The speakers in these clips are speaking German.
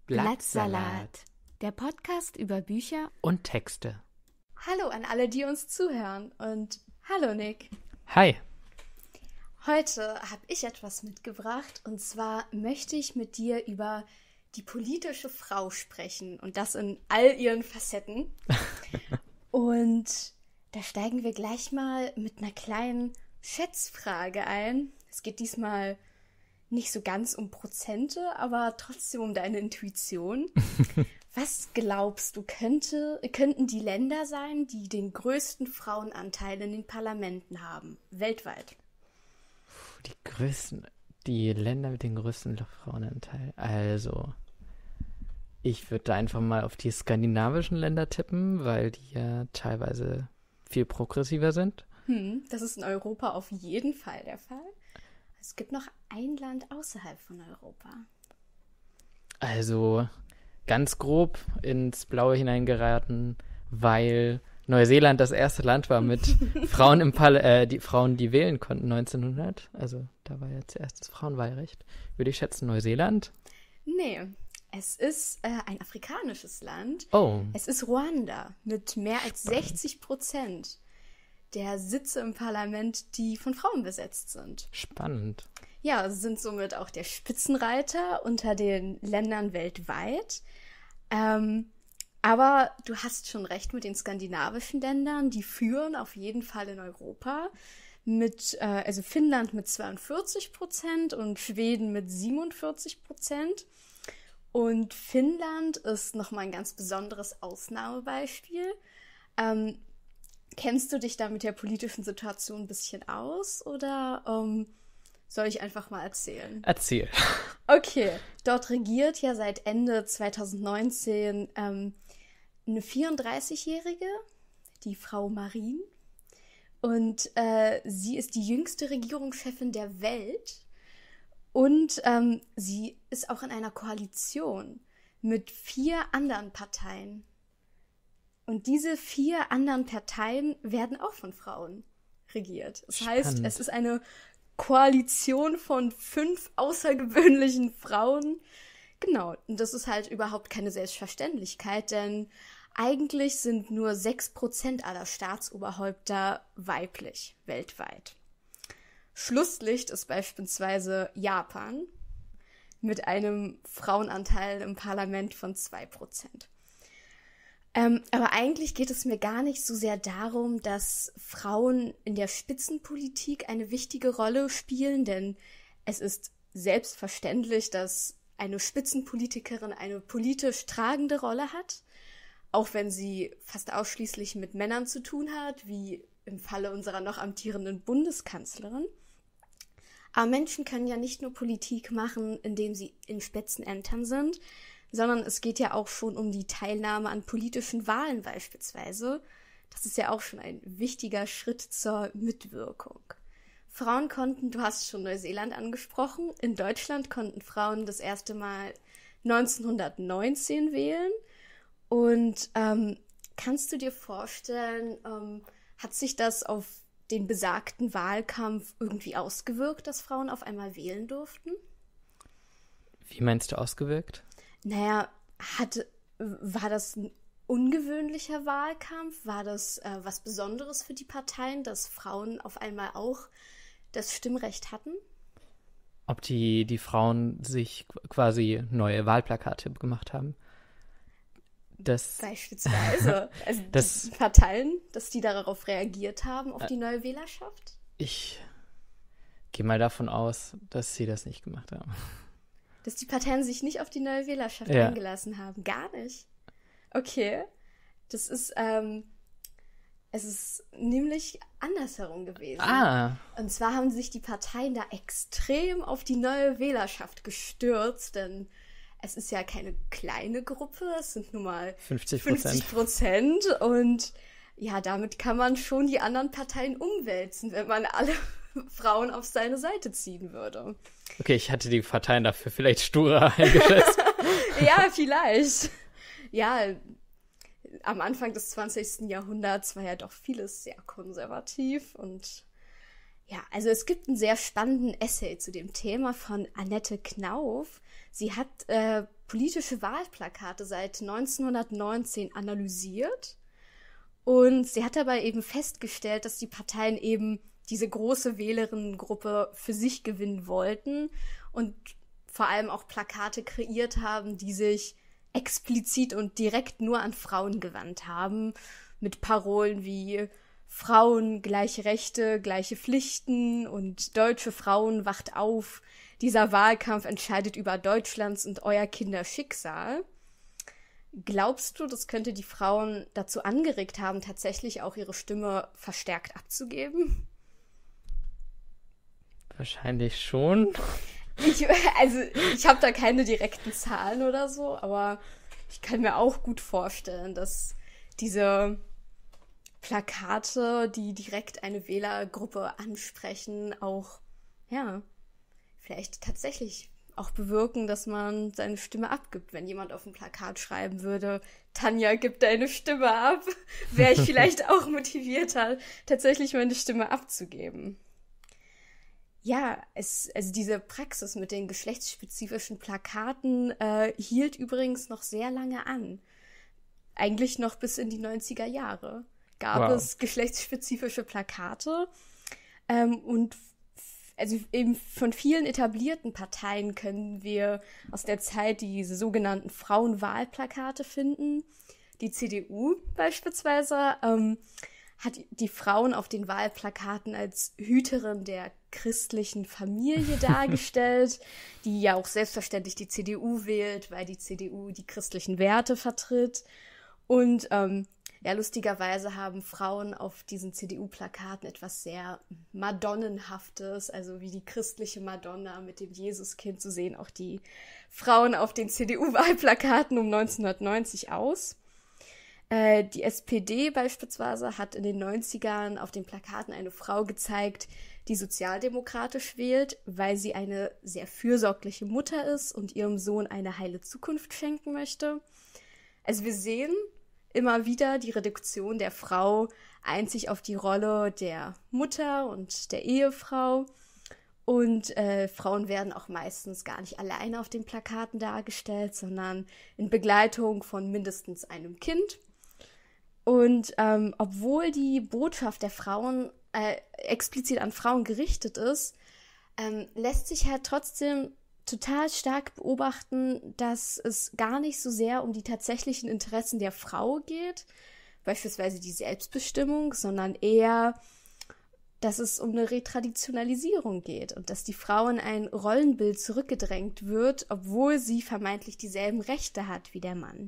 Blattsalat, der Podcast über Bücher und Texte. Hallo an alle, die uns zuhören und hallo Nick. Hi. Heute habe ich etwas mitgebracht und zwar möchte ich mit dir über die politische Frau sprechen und das in all ihren Facetten. Und da steigen wir gleich mal mit einer kleinen Schätzfrage ein. Es geht diesmal nicht so ganz um Prozente, aber trotzdem um deine Intuition. Was glaubst du, könnten die Länder sein, die den größten Frauenanteil in den Parlamenten haben, weltweit? Die Länder mit dem größten Frauenanteil. Also, ich würde da einfach mal auf die skandinavischen Länder tippen, weil die ja teilweise viel progressiver sind. Das ist in Europa auf jeden Fall der Fall. Es gibt noch ein Land außerhalb von Europa. Also ganz grob ins Blaue hineingeraten, weil Neuseeland das erste Land war mit Frauen die Frauen, die wählen konnten 1900. Also da war ja zuerst das Frauenwahlrecht. Würde ich schätzen Neuseeland? Nee, es ist ein afrikanisches Land. Oh. Es ist Ruanda mit mehr als 60% der Sitze im Parlament, die von Frauen besetzt sind. Spannend. Ja, sie sind somit auch der Spitzenreiter unter den Ländern weltweit. Aber du hast schon recht mit den skandinavischen Ländern, die führen auf jeden Fall in Europa also Finnland mit 42% und Schweden mit 47%. Und Finnland ist nochmal ein ganz besonderes Ausnahmebeispiel. Kennst du dich da mit der politischen Situation ein bisschen aus oder soll ich einfach mal erzählen? Erzähl. Okay, dort regiert ja seit Ende 2019 eine 34-Jährige, die Frau Marin. Und sie ist die jüngste Regierungschefin der Welt. Und sie ist auch in einer Koalition mit 4 anderen Parteien. Und diese 4 anderen Parteien werden auch von Frauen regiert. Das heißt, es ist eine Koalition von 5 außergewöhnlichen Frauen. Genau, und das ist halt überhaupt keine Selbstverständlichkeit, denn eigentlich sind nur 6% aller Staatsoberhäupter weiblich weltweit. Schlusslicht ist beispielsweise Japan mit einem Frauenanteil im Parlament von 2%. Aber eigentlich geht es mir gar nicht so sehr darum, dass Frauen in der Spitzenpolitik eine wichtige Rolle spielen, denn es ist selbstverständlich, dass eine Spitzenpolitikerin eine politisch tragende Rolle hat, auch wenn sie fast ausschließlich mit Männern zu tun hat, wie im Falle unserer noch amtierenden Bundeskanzlerin. Aber Menschen können ja nicht nur Politik machen, indem sie in Spitzenämtern sind, sondern es geht ja auch schon um die Teilnahme an politischen Wahlen beispielsweise. Das ist ja auch schon ein wichtiger Schritt zur Mitwirkung. Frauen konnten, du hast schon Neuseeland angesprochen, in Deutschland konnten Frauen das erste Mal 1919 wählen. Und kannst du dir vorstellen, hat sich das auf den besagten Wahlkampf irgendwie ausgewirkt, dass Frauen auf einmal wählen durften? Wie meinst du ausgewirkt? Naja, war das ein ungewöhnlicher Wahlkampf? War das was Besonderes für die Parteien, dass Frauen auf einmal auch das Stimmrecht hatten? Ob die Frauen sich quasi neue Wahlplakate gemacht haben? Beispielsweise. Also die Parteien, dass die darauf reagiert haben, auf die neue Wählerschaft? Ich gehe mal davon aus, dass sie das nicht gemacht haben. Dass die Parteien sich nicht auf die neue Wählerschaft eingelassen haben? Gar nicht? Okay. Das ist, es ist nämlich andersherum gewesen. Und zwar haben sich die Parteien da extrem auf die neue Wählerschaft gestürzt, denn es ist ja keine kleine Gruppe, es sind nun mal 50%. Und ja, damit kann man schon die anderen Parteien umwälzen, wenn man alle Frauen auf seine Seite ziehen würde. Okay, ich hatte die Parteien dafür vielleicht sturer eingeschätzt. Ja, vielleicht. Ja, am Anfang des 20. Jahrhunderts war ja doch vieles sehr konservativ und Ja, also es gibt einen sehr spannenden Essay zu dem Thema von Annette Knauf. Sie hat politische Wahlplakate seit 1919 analysiert und sie hat dabei eben festgestellt, dass die Parteien eben diese große Wählerinnengruppe für sich gewinnen wollten und vor allem auch Plakate kreiert haben, die sich explizit und direkt nur an Frauen gewandt haben, mit Parolen wie Frauen, gleiche Rechte, gleiche Pflichten und deutsche Frauen, wacht auf. Dieser Wahlkampf entscheidet über Deutschlands und euer Kinders Schicksal. Glaubst du, das könnte die Frauen dazu angeregt haben, tatsächlich auch ihre Stimme verstärkt abzugeben? Wahrscheinlich schon. Ich habe da keine direkten Zahlen oder so, aber ich kann mir auch gut vorstellen, dass diese Plakate, die direkt eine Wählergruppe ansprechen, auch, ja, vielleicht tatsächlich auch bewirken, dass man seine Stimme abgibt. Wenn jemand auf dem Plakat schreiben würde, Tanja, gib deine Stimme ab, wäre ich vielleicht auch motivierter, tatsächlich meine Stimme abzugeben. Ja, also diese Praxis mit den geschlechtsspezifischen Plakaten hielt übrigens noch sehr lange an. Eigentlich noch bis in die 90er Jahre gab es geschlechtsspezifische Plakate. Also eben von vielen etablierten Parteien können wir aus der Zeit diese sogenannten Frauenwahlplakate finden. Die CDU beispielsweise hat die Frauen auf den Wahlplakaten als Hüterin der christlichen Familie dargestellt, die ja auch selbstverständlich die CDU wählt, weil die CDU die christlichen Werte vertritt. Und ja, lustigerweise haben Frauen auf diesen CDU-Plakaten etwas sehr Madonnenhaftes, also wie die christliche Madonna mit dem Jesuskind, so sehen auch die Frauen auf den CDU-Wahlplakaten um 1990 aus. Die SPD beispielsweise hat in den 90ern auf den Plakaten eine Frau gezeigt, die sozialdemokratisch wählt, weil sie eine sehr fürsorgliche Mutter ist und ihrem Sohn eine heile Zukunft schenken möchte. Also wir sehen immer wieder die Reduktion der Frau einzig auf die Rolle der Mutter und der Ehefrau. Und Frauen werden auch meistens gar nicht alleine auf den Plakaten dargestellt, sondern in Begleitung von mindestens einem Kind. Und obwohl die Botschaft der Frauen explizit an Frauen gerichtet ist, lässt sich halt trotzdem total stark beobachten, dass es gar nicht so sehr um die tatsächlichen Interessen der Frau geht, beispielsweise die Selbstbestimmung, sondern eher, dass es um eine Retraditionalisierung geht und dass die Frau in ein Rollenbild zurückgedrängt wird, obwohl sie vermeintlich dieselben Rechte hat wie der Mann.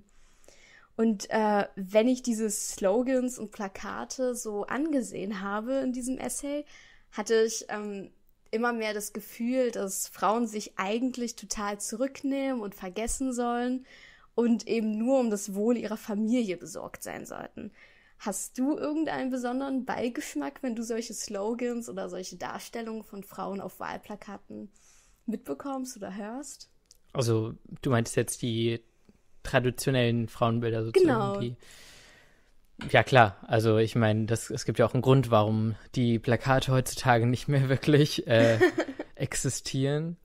Und wenn ich diese Slogans und Plakate so angesehen habe in diesem Essay, hatte ich immer mehr das Gefühl, dass Frauen sich eigentlich total zurücknehmen und vergessen sollen und eben nur um das Wohl ihrer Familie besorgt sein sollten. Hast du irgendeinen besonderen Beigeschmack, wenn du solche Slogans oder solche Darstellungen von Frauen auf Wahlplakaten mitbekommst oder hörst? Also du meintest jetzt die traditionellen Frauenbilder sozusagen. Genau. Ja klar, also ich meine, es gibt ja auch einen Grund, warum die Plakate heutzutage nicht mehr wirklich existieren.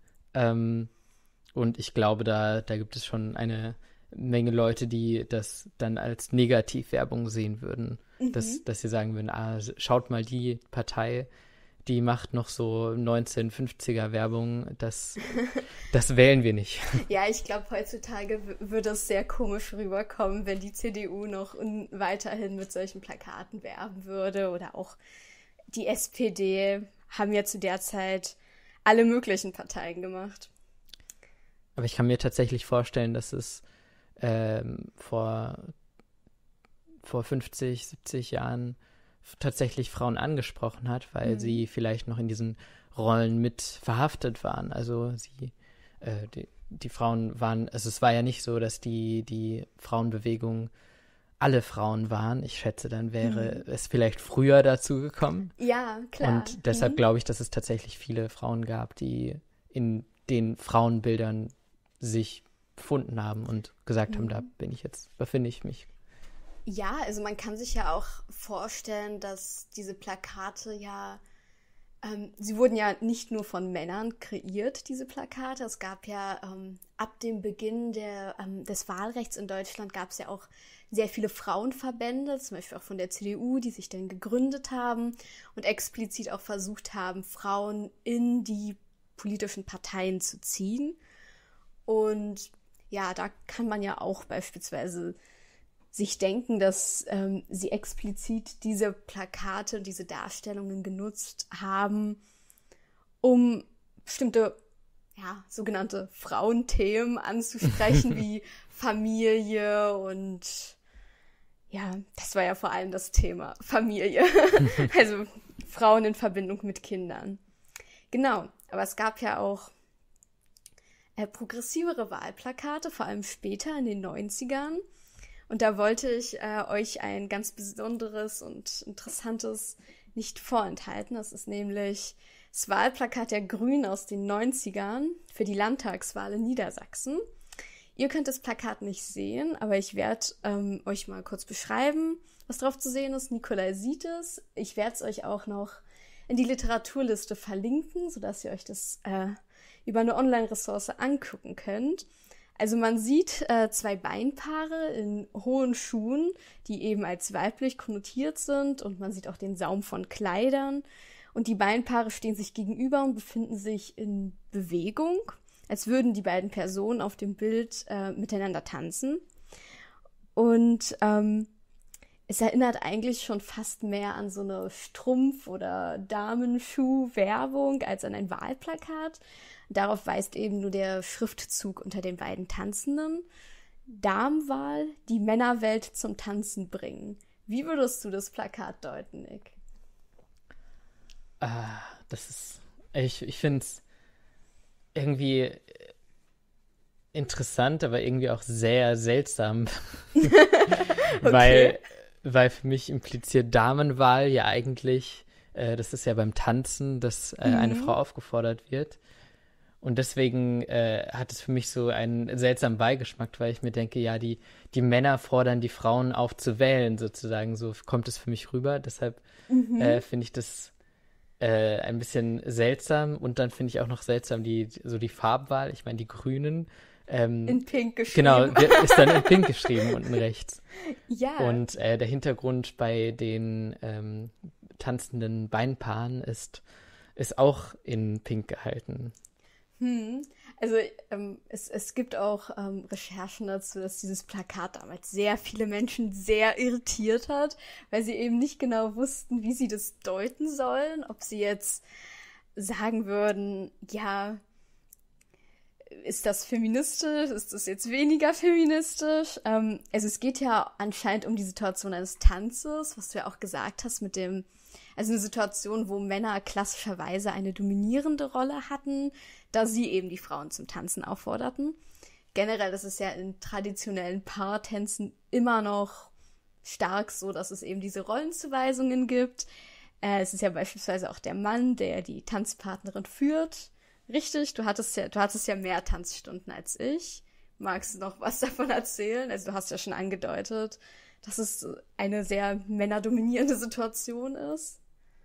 Und ich glaube, da gibt es schon eine Menge Leute, die das dann als Negativwerbung sehen würden. Dass sie sagen würden, schaut mal, die Partei, die macht noch so 1950er Werbung, das wählen wir nicht. Ja, ich glaube, heutzutage würde es sehr komisch rüberkommen, wenn die CDU noch weiterhin mit solchen Plakaten werben würde. Oder auch die SPD haben ja zu der Zeit alle möglichen Parteien gemacht. Aber ich kann mir tatsächlich vorstellen, dass es vor 50, 70 Jahren tatsächlich Frauen angesprochen hat, weil sie vielleicht noch in diesen Rollen mit verhaftet waren. Also die Frauen waren, also es war ja nicht so, dass die Frauenbewegung alle Frauen waren. Ich schätze, dann wäre es vielleicht früher dazu gekommen. Ja, klar. Und deshalb glaube ich, dass es tatsächlich viele Frauen gab, die in den Frauenbildern sich befunden haben und gesagt haben, da befinde ich mich. Ja, also man kann sich ja auch vorstellen, dass diese Plakate ja Sie wurden ja nicht nur von Männern kreiert, diese Plakate. Es gab ja ab dem Beginn des Wahlrechts in Deutschland gab es ja auch sehr viele Frauenverbände, zum Beispiel auch von der CDU, die sich dann gegründet haben und explizit auch versucht haben, Frauen in die politischen Parteien zu ziehen. Und ja, da kann man ja auch beispielsweise sich denken, dass sie explizit diese Plakate, diese Darstellungen genutzt haben, um bestimmte, ja, sogenannte Frauenthemen anzusprechen, wie Familie und ja, das war ja vor allem das Thema, Familie. Also Frauen in Verbindung mit Kindern. Genau, aber es gab ja auch progressivere Wahlplakate, vor allem später in den 90ern. Und da wollte ich euch ein ganz besonderes und interessantes nicht vorenthalten. Das ist nämlich das Wahlplakat der Grünen aus den 90ern für die Landtagswahl in Niedersachsen. Ihr könnt das Plakat nicht sehen, aber ich werde euch mal kurz beschreiben, was drauf zu sehen ist. Nikolai sieht es. Ich werde es euch auch noch in die Literaturliste verlinken, sodass ihr euch das über eine Online-Ressource angucken könnt. Also man sieht zwei Beinpaare in hohen Schuhen, die eben als weiblich konnotiert sind, und man sieht auch den Saum von Kleidern. Und die Beinpaare stehen sich gegenüber und befinden sich in Bewegung, als würden die beiden Personen auf dem Bild miteinander tanzen. Und es erinnert eigentlich schon fast mehr an so eine Strumpf- oder Damenschuh-Werbung als an ein Wahlplakat. Darauf weist eben nur der Schriftzug unter den beiden Tanzenden. Damenwahl, die Männerwelt zum Tanzen bringen. Wie würdest du das Plakat deuten, Nick? Ich finde es irgendwie interessant, aber irgendwie auch sehr seltsam. Okay. Weil für mich impliziert Damenwahl ja eigentlich, das ist ja beim Tanzen, dass eine Frau aufgefordert wird. Und deswegen hat es für mich so einen seltsamen Beigeschmack, weil ich mir denke, ja, die Männer fordern die Frauen auf zu wählen, sozusagen. So kommt es für mich rüber. Deshalb finde ich das ein bisschen seltsam. Und dann finde ich auch noch seltsam die Farbwahl. Ich meine, die Grünen. In Pink geschrieben. Genau, ist dann in Pink geschrieben, unten rechts. Ja. Und der Hintergrund bei den tanzenden Beinpaaren ist auch in Pink gehalten. Also es gibt auch Recherchen dazu, dass dieses Plakat damals sehr viele Menschen sehr irritiert hat, weil sie eben nicht genau wussten, wie sie das deuten sollen. Ob sie jetzt sagen würden, ja, ist das feministisch? Ist das jetzt weniger feministisch? Also es geht ja anscheinend um die Situation eines Tanzes, was du ja auch gesagt hast also eine Situation, wo Männer klassischerweise eine dominierende Rolle hatten, da sie eben die Frauen zum Tanzen aufforderten. Generell, das ist ja in traditionellen Paartänzen immer noch stark so, dass es eben diese Rollenzuweisungen gibt. Es ist ja beispielsweise auch der Mann, der die Tanzpartnerin führt. Richtig, du hattest ja mehr Tanzstunden als ich. Magst du noch was davon erzählen? Also du hast ja schon angedeutet, dass es eine sehr männerdominierende Situation ist.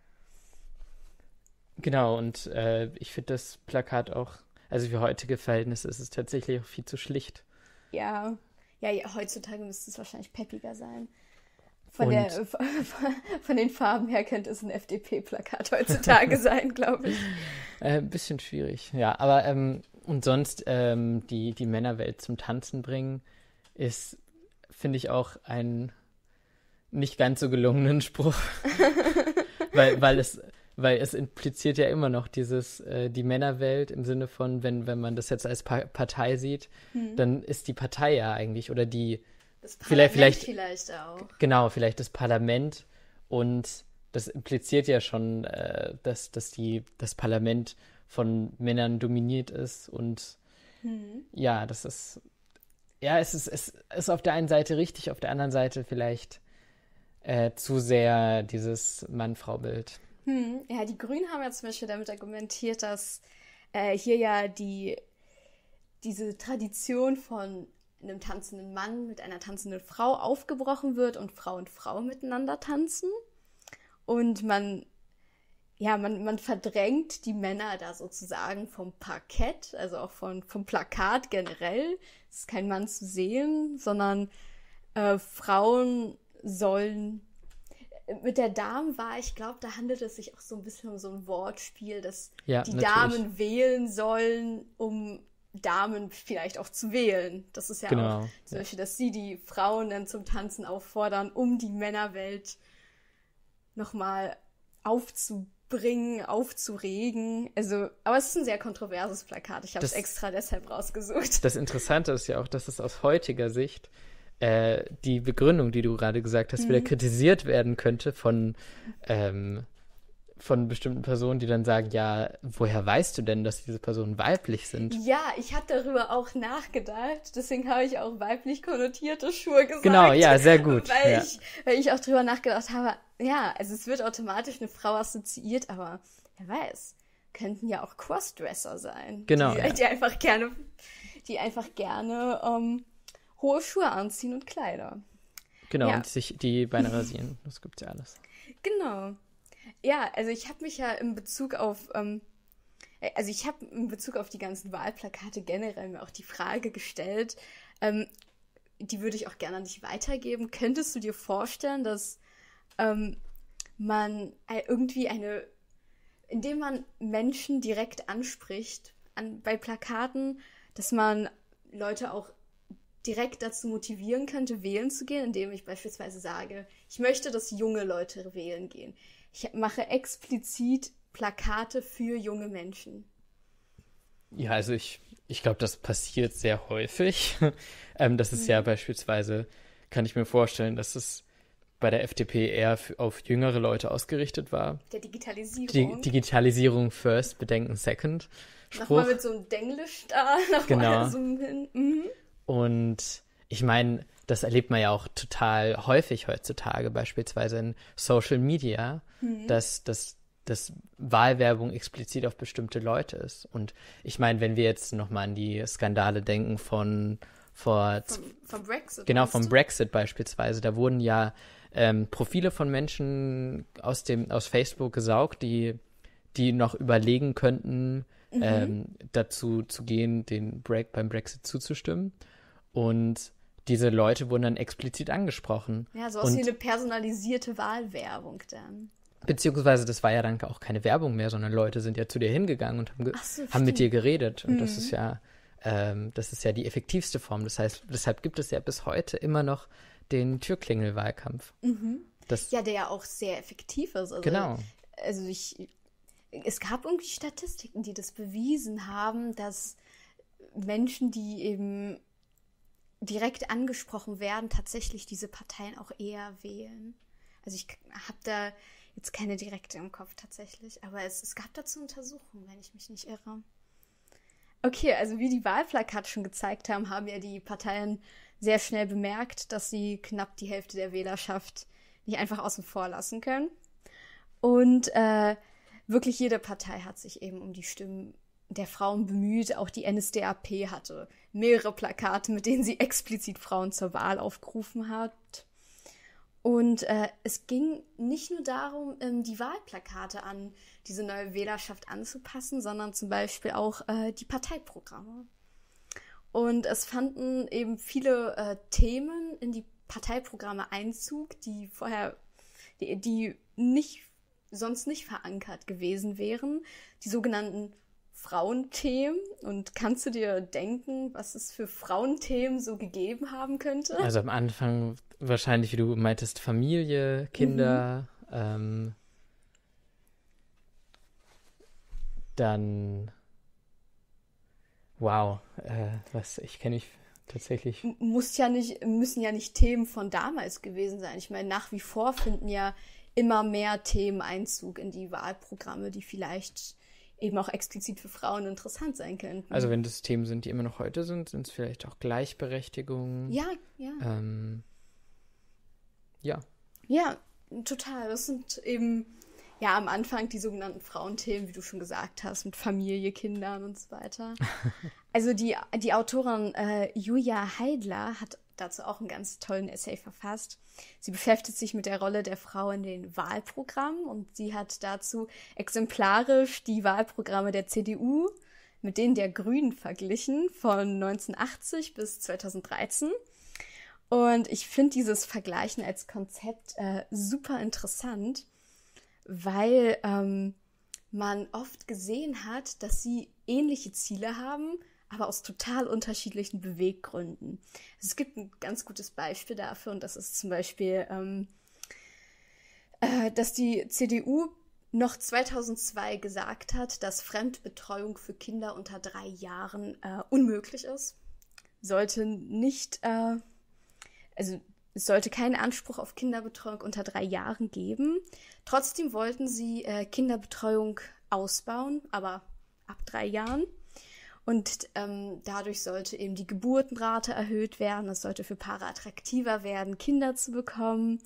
Genau, und ich finde das Plakat auch, also für heutige Verhältnisse ist es tatsächlich auch viel zu schlicht. Ja, heutzutage müsste es wahrscheinlich peppiger sein. Und Von den Farben her könnte es ein FDP-Plakat heutzutage sein, glaube ich. ein bisschen schwierig, ja. Aber und sonst die Männerwelt zum Tanzen bringen, ist, finde ich, auch einen nicht ganz so gelungenen Spruch. weil es impliziert ja immer noch die Männerwelt im Sinne von, wenn man das jetzt als Partei sieht, dann ist die Partei ja eigentlich, oder das Parlament vielleicht auch. Genau, vielleicht das Parlament, und das impliziert ja schon, dass das Parlament von Männern dominiert ist, und ja, das ist, ja, es ist auf der einen Seite richtig, auf der anderen Seite vielleicht zu sehr dieses Mann-Frau-Bild. Ja, die Grünen haben ja zum Beispiel damit argumentiert, dass hier ja diese Tradition von einem tanzenden Mann mit einer tanzenden Frau aufgebrochen wird und Frau miteinander tanzen. Und man ja, man verdrängt die Männer da sozusagen vom Parkett, also auch vom Plakat generell. Es ist kein Mann zu sehen, sondern Frauen sollen. Mit der Damenwahl, ich glaube, da handelt es sich auch so ein bisschen um so ein Wortspiel, dass die natürlich. Damen wählen sollen, um Damen vielleicht auch zu wählen. Das ist ja Genau. auch zum Beispiel, dass sie die Frauen dann zum Tanzen auffordern, um die Männerwelt nochmal aufzubringen, aufzuregen. Also, aber es ist ein sehr kontroverses Plakat. Ich habe es extra deshalb rausgesucht. Das Interessante ist ja auch, dass es aus heutiger Sicht die Begründung, die du gerade gesagt hast, wieder kritisiert werden könnte von bestimmten Personen, die dann sagen, ja, woher weißt du denn, dass diese Personen weiblich sind? Ja, ich habe darüber auch nachgedacht. Deswegen habe ich auch weiblich konnotierte Schuhe gesagt. Genau, ja, sehr gut. Weil ich auch darüber nachgedacht habe, ja, also es wird automatisch eine Frau assoziiert, aber wer weiß, könnten ja auch Crossdresser sein. Genau. Die einfach gerne hohe Schuhe anziehen und Kleider. Genau, Ja. und sich die Beine rasieren. Das gibt's ja alles. Genau. Ja, also ich habe mich ja in Bezug auf, die ganzen Wahlplakate generell mir auch die Frage gestellt, die würde ich auch gerne an dich weitergeben. Könntest du dir vorstellen, dass man indem man Menschen direkt anspricht bei Plakaten, dass man Leute auch direkt dazu motivieren könnte, wählen zu gehen, indem ich beispielsweise sage, ich möchte, dass junge Leute wählen gehen. Ich mache explizit Plakate für junge Menschen. Ja, also ich glaube, das passiert sehr häufig. Das ist ja beispielsweise, kann ich mir vorstellen, dass es bei der FDP eher auf jüngere Leute ausgerichtet war. Der Digitalisierung. Digitalisierung first, Bedenken second. Nochmal mit so einem Denglisch da. Genau. So hin. Und ich meine, das erlebt man ja auch total häufig heutzutage, beispielsweise in Social Media, dass Wahlwerbung explizit auf bestimmte Leute ist. Und ich meine, wenn wir jetzt nochmal an die Skandale denken vom Brexit. Genau, vom Brexit beispielsweise, da wurden ja Profile von Menschen aus Facebook gesaugt, die noch überlegen könnten, dazu zu gehen, beim Brexit zuzustimmen. Und diese Leute wurden dann explizit angesprochen. Ja, so wie eine personalisierte Wahlwerbung dann. Beziehungsweise das war ja dann auch keine Werbung mehr, sondern Leute sind ja zu dir hingegangen und haben mit dir geredet. Und das ist ja die effektivste Form. Das heißt, deshalb gibt es ja bis heute immer noch den Türklingelwahlkampf. Ja, der ja auch sehr effektiv ist. Also, genau. Also es gab irgendwie Statistiken, die das bewiesen haben, dass Menschen, die eben direkt angesprochen werden, tatsächlich diese Parteien auch eher wählen. Also ich habe da jetzt keine direkte im Kopf tatsächlich, aber es gab dazu Untersuchungen, wenn ich mich nicht irre. Okay, also wie die Wahlplakate schon gezeigt haben, haben ja die Parteien sehr schnell bemerkt, dass sie knapp die Hälfte der Wählerschaft nicht einfach außen vor lassen können. Und wirklich jede Partei hat sich eben um die Stimmen der Frauen bemüht. Auch die NSDAP hatte mehrere Plakate, mit denen sie explizit Frauen zur Wahl aufgerufen hat. Und es ging nicht nur darum, die Wahlplakate an diese neue Wählerschaft anzupassen, sondern zum Beispiel auch die Parteiprogramme. Und es fanden eben viele Themen in die Parteiprogramme Einzug, die sonst nicht verankert gewesen wären. Die sogenannten Frauenthemen. Und kannst du dir denken, was es für Frauenthemen so gegeben haben könnte? Also am Anfang wahrscheinlich, wie du meintest, Familie, Kinder, dann ich kenne mich tatsächlich. Müssen ja nicht Themen von damals gewesen sein. Ich meine, nach wie vor finden ja immer mehr Themen Einzug in die Wahlprogramme, die vielleicht eben auch explizit für Frauen interessant sein könnten. Also wenn das Themen sind, die immer noch heute sind es vielleicht auch Gleichberechtigung. Ja. Ja. Ja, total. Das sind eben am Anfang die sogenannten Frauenthemen, wie du schon gesagt hast, mit Familie, Kindern und so weiter. Also die Autorin Julia Heidler hat dazu auch einen ganz tollen Essay verfasst. Sie beschäftigt sich mit der Rolle der Frau in den Wahlprogrammen und sie hat dazu exemplarisch die Wahlprogramme der CDU mit denen der Grünen verglichen von 1980 bis 2013. Und ich finde dieses Vergleichen als Konzept super interessant, weil man oft gesehen hat, dass sie ähnliche Ziele haben, aber aus total unterschiedlichen Beweggründen. Es gibt ein ganz gutes Beispiel dafür und das ist zum Beispiel, dass die CDU noch 2002 gesagt hat, dass Fremdbetreuung für Kinder unter 3 Jahren unmöglich ist. Es sollte keinen Anspruch auf Kinderbetreuung unter 3 Jahren geben. Trotzdem wollten sie Kinderbetreuung ausbauen, aber ab 3 Jahren. Und dadurch sollte eben die Geburtenrate erhöht werden. Es sollte für Paare attraktiver werden, Kinder zu bekommen.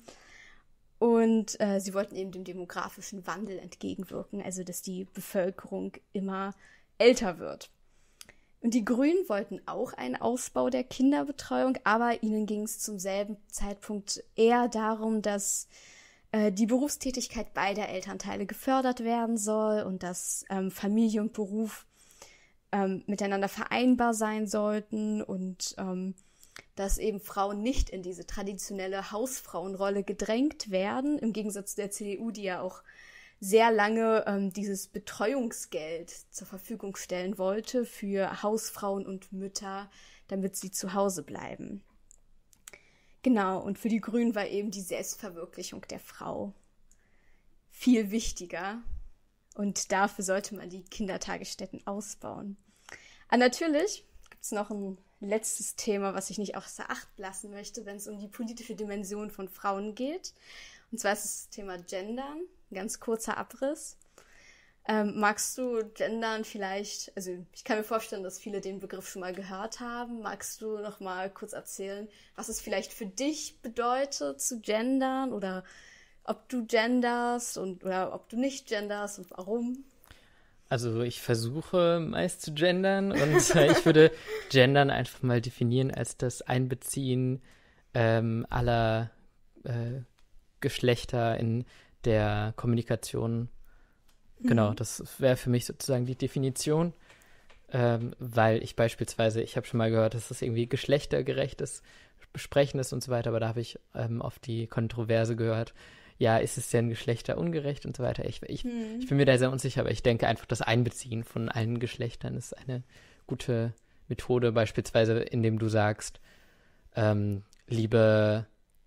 Und sie wollten eben dem demografischen Wandel entgegenwirken, also dass die Bevölkerung immer älter wird. Und die Grünen wollten auch einen Ausbau der Kinderbetreuung, aber ihnen ging es zum selben Zeitpunkt eher darum, dass die Berufstätigkeit beider Elternteile gefördert werden soll und dass Familie und Beruf miteinander vereinbar sein sollten und dass eben Frauen nicht in diese traditionelle Hausfrauenrolle gedrängt werden, im Gegensatz zu der CDU, die ja auch sehr lange dieses Betreuungsgeld zur Verfügung stellen wollte für Hausfrauen und Mütter, damit sie zu Hause bleiben. Genau, und für die Grünen war eben die Selbstverwirklichung der Frau viel wichtiger und dafür sollte man die Kindertagesstätten ausbauen. Aber natürlich gibt es noch ein letztes Thema, was ich nicht außer Acht lassen möchte, wenn es um die politische Dimension von Frauen geht. Und zwar ist es das Thema Gendern. Ein ganz kurzer Abriss. Magst du Gendern vielleicht, also ich kann mir vorstellen, dass viele den Begriff schon mal gehört haben. Magst du noch mal kurz erzählen, was es vielleicht für dich bedeutet, zu gendern oder ob du genderst oder ob du nicht genderst und warum? Also ich versuche meist zu gendern und ich würde gendern einfach mal definieren als das Einbeziehen aller Geschlechter in der Kommunikation. Genau, das wäre für mich sozusagen die Definition, weil ich beispielsweise, ich habe schon mal gehört, dass das irgendwie geschlechtergerechtes Besprechen ist und so weiter, aber da habe ich oft die Kontroverse gehört, ja, ist es denn geschlechterungerecht und so weiter. Ich bin mir da sehr unsicher, aber ich denke einfach, das Einbeziehen von allen Geschlechtern ist eine gute Methode, beispielsweise indem du sagst, liebe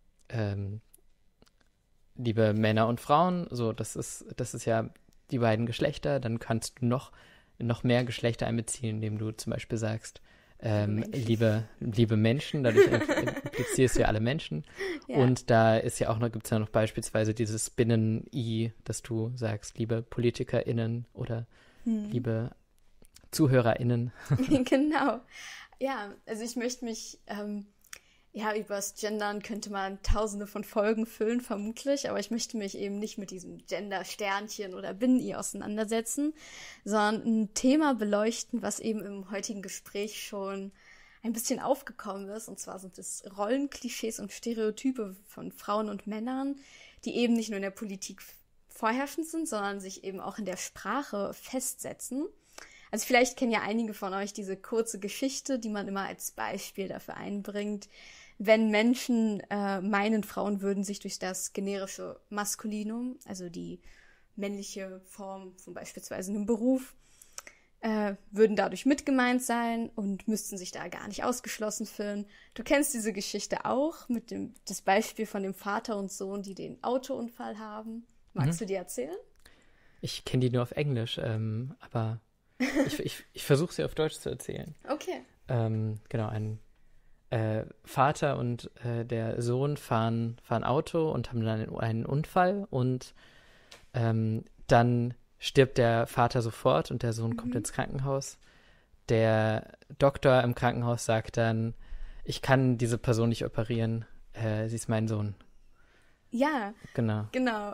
Männer und Frauen, so, das ist ja die beiden Geschlechter, dann kannst du noch mehr Geschlechter einbeziehen, indem du zum Beispiel sagst, liebe Menschen, dadurch implizierst du ja alle Menschen. Ja. Und da ist ja auch noch, gibt es ja noch beispielsweise dieses Binnen-I, dass du sagst, liebe PolitikerInnen oder liebe ZuhörerInnen. Genau. Ja, also ich möchte mich, übers Gendern könnte man tausende von Folgen füllen, vermutlich, aber ich möchte mich eben nicht mit diesem Gender-Sternchen oder Binnen-I auseinandersetzen, sondern ein Thema beleuchten, was eben im heutigen Gespräch schon ein bisschen aufgekommen ist, und zwar sind es Rollenklischees und Stereotype von Frauen und Männern, die eben nicht nur in der Politik vorherrschend sind, sondern sich eben auch in der Sprache festsetzen. Also vielleicht kennen ja einige von euch diese kurze Geschichte, die man immer als Beispiel dafür einbringt, wenn Menschen meinen, Frauen würden sich durch das generische Maskulinum, also die männliche Form von beispielsweise einem Beruf, würden dadurch mitgemeint sein und müssten sich da gar nicht ausgeschlossen fühlen. Du kennst diese Geschichte auch mit das Beispiel von dem Vater und Sohn, die den Autounfall haben. Magst du die erzählen? Ich kenne die nur auf Englisch, aber ich versuche sie auf Deutsch zu erzählen. Okay. Genau, ein Vater und der Sohn fahren Auto und haben dann einen Unfall und dann stirbt der Vater sofort und der Sohn kommt ins Krankenhaus. Der Doktor im Krankenhaus sagt dann, ich kann diese Person nicht operieren, sie ist mein Sohn. Ja, genau.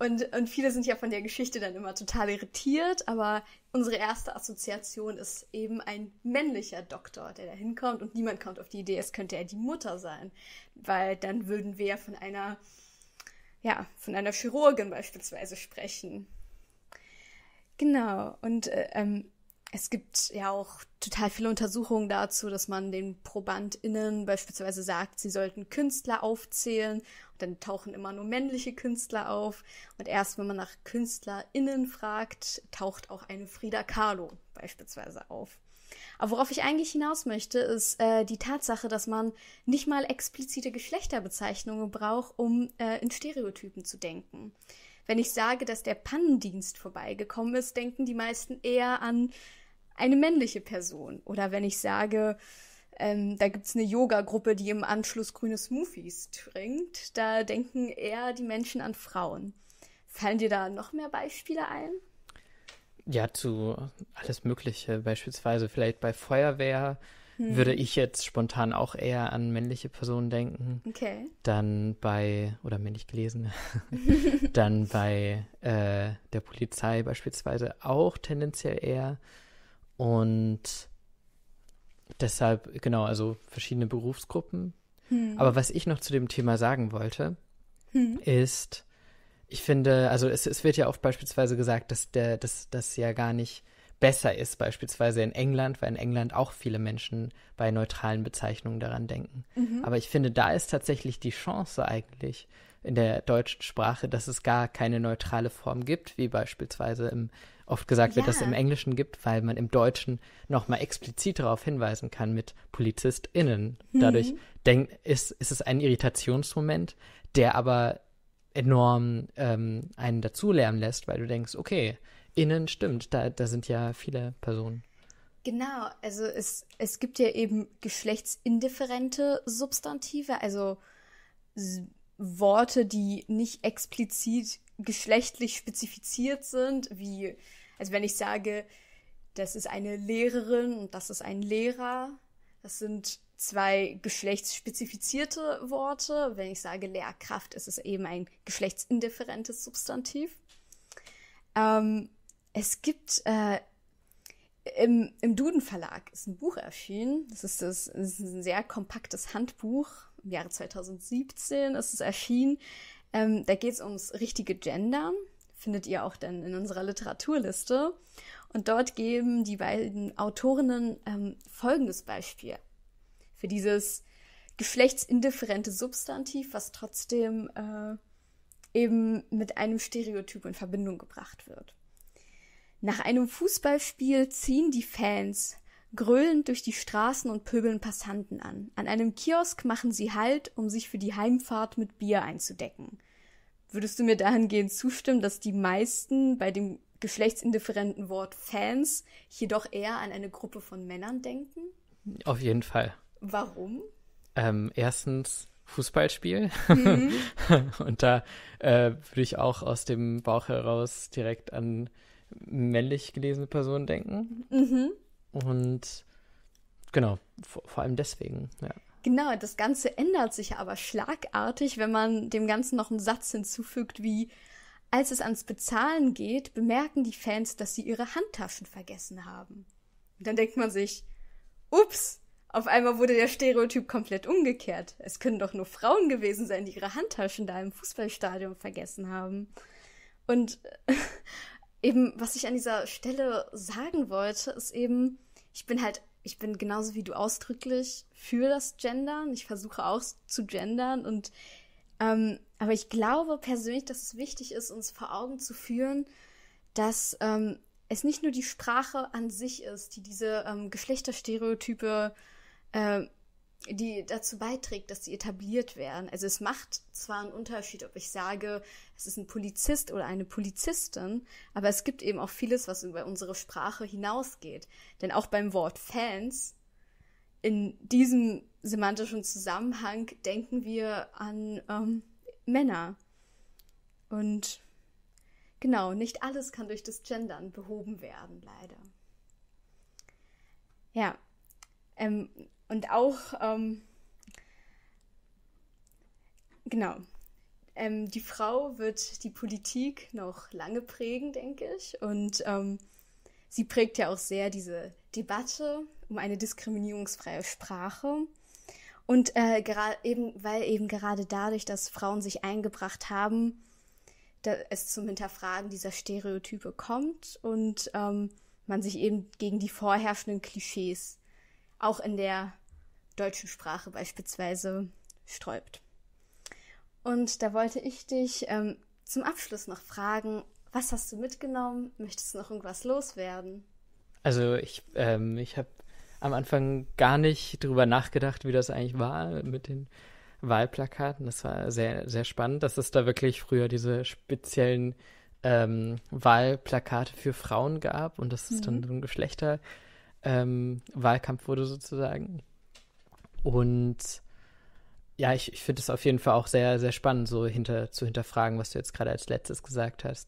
Und viele sind ja von der Geschichte dann immer total irritiert, aber unsere erste Assoziation ist eben ein männlicher Doktor, der da hinkommt und niemand kommt auf die Idee, es könnte ja die Mutter sein, weil dann würden wir ja von einer Chirurgin beispielsweise sprechen. Genau, und es gibt ja auch total viele Untersuchungen dazu, dass man den ProbandInnen beispielsweise sagt, sie sollten Künstler aufzählen und dann tauchen immer nur männliche Künstler auf und erst wenn man nach KünstlerInnen fragt, taucht auch eine Frida Kahlo beispielsweise auf. Aber worauf ich eigentlich hinaus möchte, ist die Tatsache, dass man nicht mal explizite Geschlechterbezeichnungen braucht, um in Stereotypen zu denken. Wenn ich sage, dass der Pannendienst vorbeigekommen ist, denken die meisten eher an eine männliche Person. Oder wenn ich sage, da gibt es eine Yoga-Gruppe, die im Anschluss grüne Smoothies trinkt, da denken eher die Menschen an Frauen. Fallen dir da noch mehr Beispiele ein? Ja, zu alles Mögliche. Beispielsweise vielleicht bei Feuerwehr würde ich jetzt spontan auch eher an männliche Personen denken. Okay. Dann oder männlich gelesen, dann bei der Polizei beispielsweise auch tendenziell eher. Und deshalb, genau, also verschiedene Berufsgruppen. Aber was ich noch zu dem Thema sagen wollte, ist, ich finde, also es wird ja oft beispielsweise gesagt, dass das ja gar nicht besser ist, beispielsweise in England, weil in England auch viele Menschen bei neutralen Bezeichnungen daran denken. Aber ich finde, da ist tatsächlich die Chance eigentlich in der deutschen Sprache, dass es gar keine neutrale Form gibt, wie beispielsweise oft gesagt wird, dass es im Englischen gibt, weil man im Deutschen nochmal explizit darauf hinweisen kann mit PolizistInnen. Dadurch ist es ein Irritationsmoment, der aber enorm einen dazulernen lässt, weil du denkst, okay, innen stimmt, da sind ja viele Personen. Genau, also es gibt ja eben geschlechtsindifferente Substantive, also Worte, die nicht explizit geschlechtlich spezifiziert sind, also wenn ich sage, das ist eine Lehrerin und das ist ein Lehrer, das sind zwei geschlechtsspezifizierte Worte. Wenn ich sage Lehrkraft, ist es eben ein geschlechtsindifferentes Substantiv. Es gibt im Duden-Verlag ist ein Buch erschienen. Das ist ein sehr kompaktes Handbuch. Im Jahre 2017 ist es erschienen. Da geht es ums richtige Gendern. Findet ihr auch dann in unserer Literaturliste. Und dort geben die beiden Autorinnen folgendes Beispiel für dieses geschlechtsindifferente Substantiv, was trotzdem eben mit einem Stereotyp in Verbindung gebracht wird. Nach einem Fußballspiel ziehen die Fans gröhlend durch die Straßen und pöbeln Passanten an. An einem Kiosk machen sie Halt, um sich für die Heimfahrt mit Bier einzudecken. Würdest du mir dahingehend zustimmen, dass die meisten bei dem geschlechtsindifferenten Wort Fans jedoch eher an eine Gruppe von Männern denken? Auf jeden Fall. Warum? Erstens Fußballspiel. Und da würde ich auch aus dem Bauch heraus direkt an männlich gelesene Personen denken. Und genau, vor allem deswegen, ja. Genau, das Ganze ändert sich aber schlagartig, wenn man dem Ganzen noch einen Satz hinzufügt wie: Als es ans Bezahlen geht, bemerken die Fans, dass sie ihre Handtaschen vergessen haben. Und dann denkt man sich, ups, auf einmal wurde der Stereotyp komplett umgekehrt. Es können doch nur Frauen gewesen sein, die ihre Handtaschen da im Fußballstadion vergessen haben. Und eben, was ich an dieser Stelle sagen wollte, ist eben, ich bin genauso wie du ausdrücklich für das Gendern. Ich versuche auch zu gendern aber ich glaube persönlich, dass es wichtig ist, uns vor Augen zu führen, dass es nicht nur die Sprache an sich ist, die diese Geschlechterstereotype, die dazu beiträgt, dass sie etabliert werden. Also es macht zwar einen Unterschied, ob ich sage, es ist ein Polizist oder eine Polizistin, aber es gibt eben auch vieles, was über unsere Sprache hinausgeht. Denn auch beim Wort Fans, in diesem semantischen Zusammenhang denken wir an Männer. Und genau, nicht alles kann durch das Gendern behoben werden, leider. Ja, und auch, genau, Die Frau wird die Politik noch lange prägen, denke ich. Und sie prägt ja auch sehr diese Debatte um eine diskriminierungsfreie Sprache. Und weil eben gerade dadurch, dass Frauen sich eingebracht haben, es zum Hinterfragen dieser Stereotype kommt und man sich eben gegen die vorherrschenden Klischees auch in der deutschen Sprache beispielsweise sträubt. Und da wollte ich dich zum Abschluss noch fragen, was hast du mitgenommen? Möchtest du noch irgendwas loswerden? Also ich habe am Anfang gar nicht drüber nachgedacht, wie das eigentlich war mit den Wahlplakaten. Das war sehr, sehr spannend, dass es da wirklich früher diese speziellen Wahlplakate für Frauen gab und dass es dann so ein Geschlechterwahlkampf wurde sozusagen. Und ja, ich finde es auf jeden Fall auch sehr, sehr spannend, so zu hinterfragen, was du jetzt gerade als letztes gesagt hast,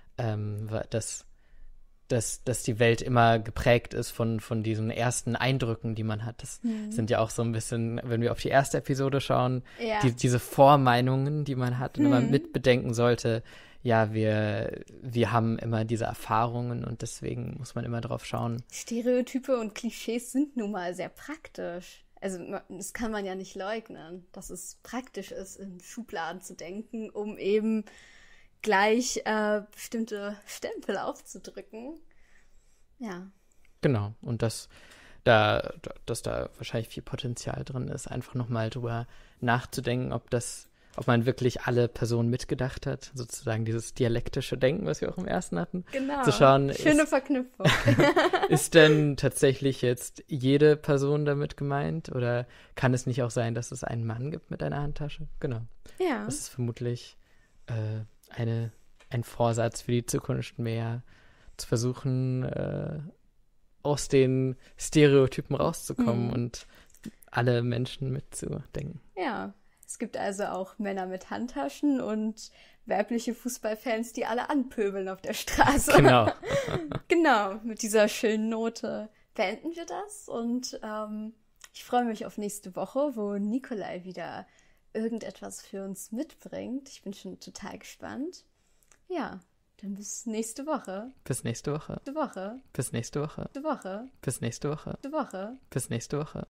dass die Welt immer geprägt ist von diesen ersten Eindrücken, die man hat. Das sind ja auch so ein bisschen, wenn wir auf die erste Episode schauen, diese Vormeinungen, die man hat und wenn man mitbedenken sollte, ja, wir haben immer diese Erfahrungen und deswegen muss man immer drauf schauen. Stereotype und Klischees sind nun mal sehr praktisch. Also das kann man ja nicht leugnen, dass es praktisch ist, in Schubladen zu denken, um eben gleich bestimmte Stempel aufzudrücken. Ja. Genau. Und dass da wahrscheinlich viel Potenzial drin ist, einfach nochmal drüber nachzudenken, ob man wirklich alle Personen mitgedacht hat, sozusagen dieses dialektische Denken, was wir auch im ersten hatten. Genau. Zu schauen, schöne Verknüpfung. Ist denn tatsächlich jetzt jede Person damit gemeint? Oder kann es nicht auch sein, dass es einen Mann gibt mit einer Handtasche? Genau. Ja. Das ist vermutlich ein Vorsatz für die Zukunft, mehr zu versuchen, aus den Stereotypen rauszukommen und alle Menschen mitzudenken. Ja, es gibt also auch Männer mit Handtaschen und weibliche Fußballfans, die alle anpöbeln auf der Straße. Genau. Genau, mit dieser schönen Note beenden wir das und ich freue mich auf nächste Woche, wo Nikolai wieder irgendetwas für uns mitbringt. Ich bin schon total gespannt. Ja, dann bis nächste Woche. Bis nächste Woche. Die Woche. Bis nächste Woche. Die Woche. Bis nächste Woche. Die Woche. Bis nächste Woche.